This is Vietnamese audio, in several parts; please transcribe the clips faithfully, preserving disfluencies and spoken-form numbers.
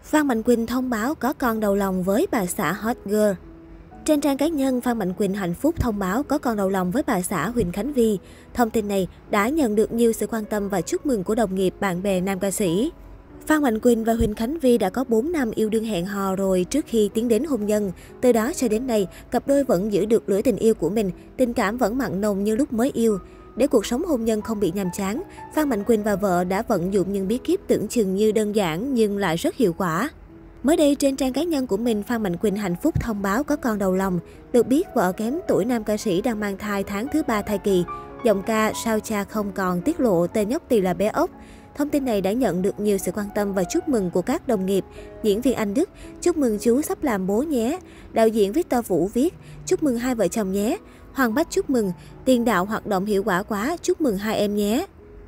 Phan Mạnh Quỳnh thông báo có con đầu lòng với bà xã Hot Girl. Trên trang cá nhân, Phan Mạnh Quỳnh hạnh phúc thông báo có con đầu lòng với bà xã Huỳnh Khánh Vi. Thông tin này đã nhận được nhiều sự quan tâm và chúc mừng của đồng nghiệp, bạn bè nam ca sĩ. Phan Mạnh Quỳnh và Huỳnh Khánh Vi đã có bốn năm yêu đương hẹn hò rồi trước khi tiến đến hôn nhân. Từ đó cho đến nay, cặp đôi vẫn giữ được lửa tình yêu của mình, tình cảm vẫn mặn nồng như lúc mới yêu. Để cuộc sống hôn nhân không bị nhàm chán, Phan Mạnh Quỳnh và vợ đã vận dụng những bí kíp tưởng chừng như đơn giản nhưng lại rất hiệu quả. Mới đây, trên trang cá nhân của mình, Phan Mạnh Quỳnh hạnh phúc thông báo có con đầu lòng. Được biết, vợ kém tuổi nam ca sĩ đang mang thai tháng thứ ba thai kỳ. Giọng ca Sao Cha Không Còn tiết lộ tên nhóc tỳ là bé ốc. Thông tin này đã nhận được nhiều sự quan tâm và chúc mừng của các đồng nghiệp. Diễn viên Anh Đức, chúc mừng chú sắp làm bố nhé. Đạo diễn Victor Vũ viết, chúc mừng hai vợ chồng nhé. Hoàng Bách chúc mừng, tiền đạo hoạt động hiệu quả quá, chúc mừng hai em nhé.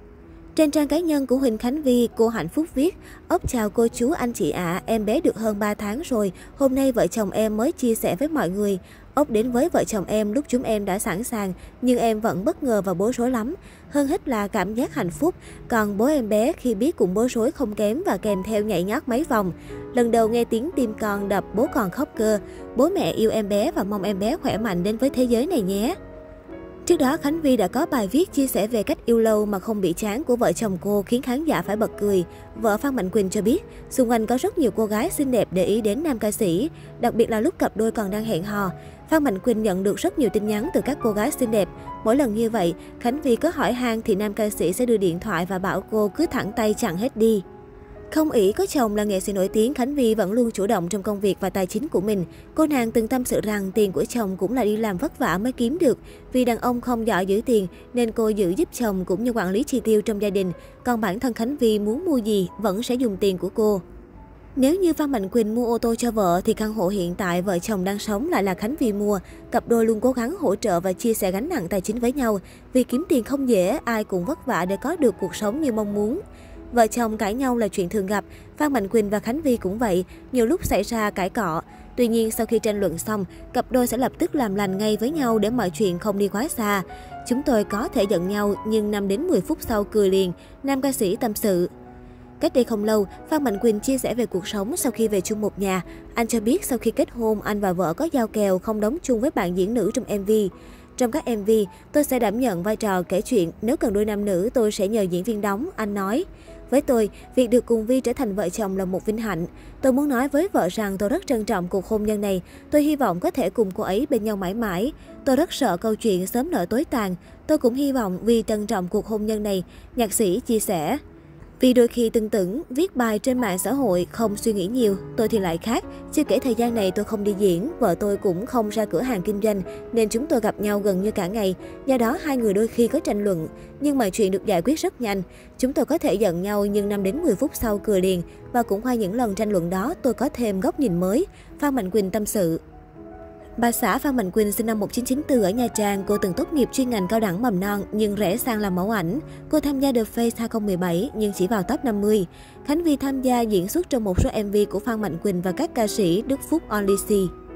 Trên trang cá nhân của Huỳnh Khánh Vi, cô hạnh phúc viết, ốc chào cô chú anh chị ạ, à, em bé được hơn ba tháng rồi, hôm nay vợ chồng em mới chia sẻ với mọi người. Ốc đến với vợ chồng em lúc chúng em đã sẵn sàng, nhưng em vẫn bất ngờ và bối rối lắm. Hơn hết là cảm giác hạnh phúc, còn bố em bé khi biết cũng bối rối không kém và kèm theo nhảy nhót mấy vòng. Lần đầu nghe tiếng tim con đập, bố còn khóc cơ. Bố mẹ yêu em bé và mong em bé khỏe mạnh đến với thế giới này nhé. Trước đó, Khánh Vi đã có bài viết chia sẻ về cách yêu lâu mà không bị chán của vợ chồng cô khiến khán giả phải bật cười. Vợ Phan Mạnh Quỳnh cho biết, xung quanh có rất nhiều cô gái xinh đẹp để ý đến nam ca sĩ, đặc biệt là lúc cặp đôi còn đang hẹn hò. Phan Mạnh Quỳnh nhận được rất nhiều tin nhắn từ các cô gái xinh đẹp. Mỗi lần như vậy, Khánh Vi có hỏi han thì nam ca sĩ sẽ đưa điện thoại và bảo cô cứ thẳng tay chặn hết đi. Không ỷ có chồng là nghệ sĩ nổi tiếng, Khánh Vi vẫn luôn chủ động trong công việc và tài chính của mình. Cô nàng từng tâm sự rằng tiền của chồng cũng là đi làm vất vả mới kiếm được. Vì đàn ông không giỏi giữ tiền nên cô giữ giúp chồng cũng như quản lý chi tiêu trong gia đình. Còn bản thân Khánh Vi muốn mua gì vẫn sẽ dùng tiền của cô. Nếu như Phan Mạnh Quỳnh mua ô tô cho vợ thì căn hộ hiện tại vợ chồng đang sống lại là Khánh Vi mua. Cặp đôi luôn cố gắng hỗ trợ và chia sẻ gánh nặng tài chính với nhau. Vì kiếm tiền không dễ, ai cũng vất vả để có được cuộc sống như mong muốn. Vợ chồng cãi nhau là chuyện thường gặp, Phan Mạnh Quỳnh và Khánh Vi cũng vậy, nhiều lúc xảy ra cãi cọ. Tuy nhiên, sau khi tranh luận xong, cặp đôi sẽ lập tức làm lành ngay với nhau để mọi chuyện không đi quá xa. Chúng tôi có thể giận nhau, nhưng năm đến mười phút sau cười liền, nam ca sĩ tâm sự. Cách đây không lâu, Phan Mạnh Quỳnh chia sẻ về cuộc sống sau khi về chung một nhà. Anh cho biết sau khi kết hôn, anh và vợ có giao kèo không đóng chung với bạn diễn nữ trong em vê. Trong các em vê, tôi sẽ đảm nhận vai trò kể chuyện, nếu cần đôi nam nữ tôi sẽ nhờ diễn viên đóng, anh nói. Với tôi, việc được cùng Vi trở thành vợ chồng là một vinh hạnh. Tôi muốn nói với vợ rằng tôi rất trân trọng cuộc hôn nhân này. Tôi hy vọng có thể cùng cô ấy bên nhau mãi mãi. Tôi rất sợ câu chuyện sớm nở tối tàn. Tôi cũng hy vọng Vi trân trọng cuộc hôn nhân này, nhạc sĩ chia sẻ. Vì đôi khi từng tưởng, viết bài trên mạng xã hội không suy nghĩ nhiều, tôi thì lại khác. Chưa kể thời gian này tôi không đi diễn, vợ tôi cũng không ra cửa hàng kinh doanh, nên chúng tôi gặp nhau gần như cả ngày. Do đó hai người đôi khi có tranh luận, nhưng mọi chuyện được giải quyết rất nhanh. Chúng tôi có thể giận nhau nhưng năm đến mười phút sau cười liền. Và cũng qua những lần tranh luận đó tôi có thêm góc nhìn mới, Phan Mạnh Quỳnh tâm sự. Bà xã Phan Mạnh Quỳnh sinh năm một nghìn chín trăm chín mươi tư ở Nha Trang. Cô từng tốt nghiệp chuyên ngành cao đẳng mầm non nhưng rẽ sang làm mẫu ảnh. Cô tham gia The Face hai không một bảy nhưng chỉ vào top năm mươi. Khánh Vi tham gia diễn xuất trong một số em vê của Phan Mạnh Quỳnh và các ca sĩ Đức Phúc, Only C.